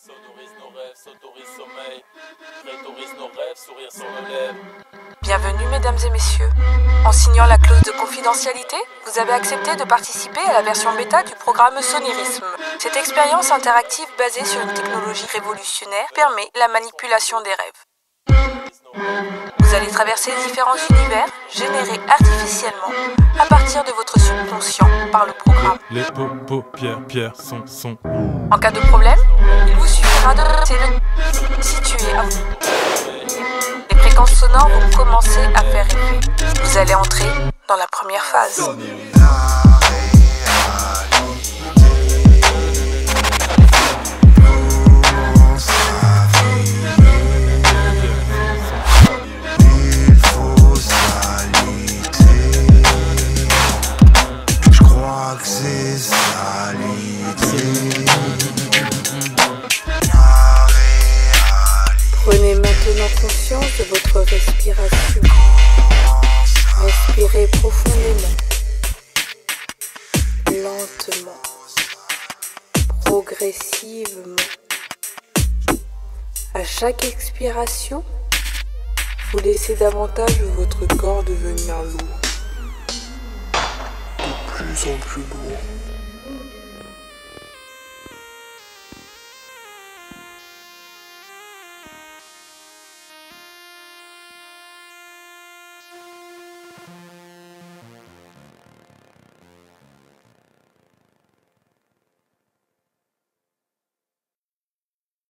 Sonorise nos rêves, s'autorise sommeil, rétorise nos rêves, sourire sur nos lèvres. Bienvenue mesdames et messieurs. En signant la clause de confidentialité, vous avez accepté de participer à la version bêta du programme Sonirisme. Cette expérience interactive basée sur une technologie révolutionnaire permet la manipulation des rêves. Vous allez traverser différents univers générés artificiellement à partir de votre subconscient par le programme. Les paupières sont. En cas de problème, il vous suffira de situer à vous. Les fréquences sonores vont commencer à faire effet. Vous allez entrer dans la première phase. Prenez maintenant conscience de votre respiration. Respirez profondément, lentement, progressivement. À chaque expiration, vous laissez davantage votre corps devenir lourd. De plus en plus lourd.